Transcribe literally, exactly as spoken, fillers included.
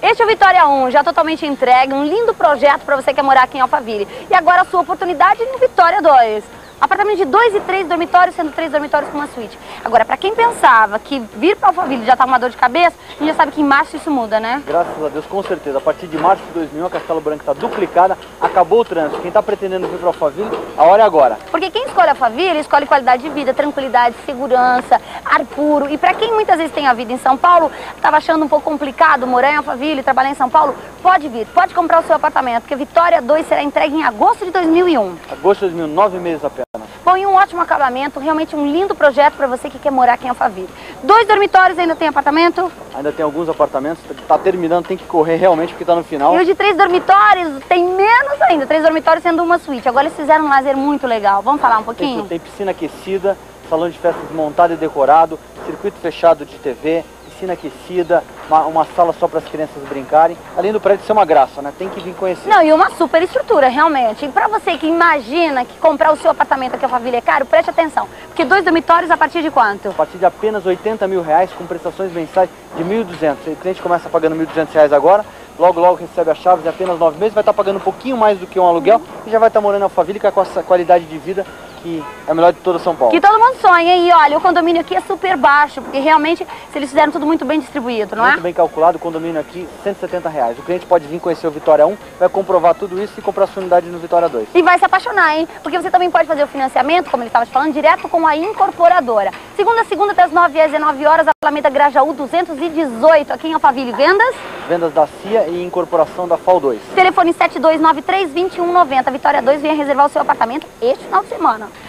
Este é o Vitória um, já totalmente entregue, um lindo projeto para você que quer morar aqui em Alphaville. E agora a sua oportunidade no Vitória dois. Apartamento de dois e três dormitórios, sendo três dormitórios com uma suíte. Agora, para quem pensava que vir para Alphaville já tá uma dor de cabeça, a gente já sabe que em março isso muda, né? Graças a Deus, com certeza. A partir de março de dois mil, a Castelo Branco está duplicada, acabou o trânsito. Quem está pretendendo vir para Alphaville, a hora é agora. Porque quem escolhe Alphaville, escolhe qualidade de vida, tranquilidade, segurança, ar puro. E para quem muitas vezes tem a vida em São Paulo, estava achando um pouco complicado morar em Alphaville, trabalhar em São Paulo, pode vir, pode comprar o seu apartamento, porque Vitória dois será entregue em agosto de dois mil e um. Agosto de dois mil, nove meses apenas. Bom, e um ótimo acabamento, realmente um lindo projeto para você que quer morar aqui em Alphaville. Dois dormitórios, ainda tem apartamento? Ainda tem alguns apartamentos, está terminando, tem que correr realmente porque está no final. E o de três dormitórios tem menos ainda, três dormitórios sendo uma suíte. Agora eles fizeram um lazer muito legal, vamos falar um pouquinho? Tem, tem piscina aquecida, salão de festas montado e decorado, circuito fechado de T V, piscina aquecida, uma, uma sala só para as crianças brincarem. Além do prédio ser uma graça, né? Tem que vir conhecer. Não, e uma super estrutura, realmente. E para você que imagina que comprar o seu apartamento aqui em Alphaville é caro, preste atenção. Porque dois dormitórios a partir de quanto? A partir de apenas oitenta mil reais, com prestações mensais de mil e duzentos. O cliente começa pagando mil e duzentos reais agora, logo logo recebe as chaves em apenas nove meses, vai estar pagando um pouquinho mais do que um aluguel e já vai estar morando em Alphaville com essa qualidade de vida que é a melhor de toda São Paulo. Que todo mundo sonha, e olha, o condomínio aqui é super baixo, porque realmente se eles fizeram tudo muito bem distribuído, não é? Muito bem calculado, o condomínio aqui, cento e setenta reais. O cliente pode vir conhecer o Vitória um, vai comprovar tudo isso e comprar sua unidade no Vitória dois. E vai se apaixonar, hein? Porque você também pode fazer o financiamento, como ele estava te falando, direto com a incorporadora. Segunda a segunda, das nove às dezenove horas, Alameda Grajaú duzentos e dezoito, aqui em Alphaville. Vendas? Vendas da C I A e incorporação da F A U dois. Telefone sete dois nove três, dois um nove zero. Vitória dois, venha reservar o seu apartamento este final de semana.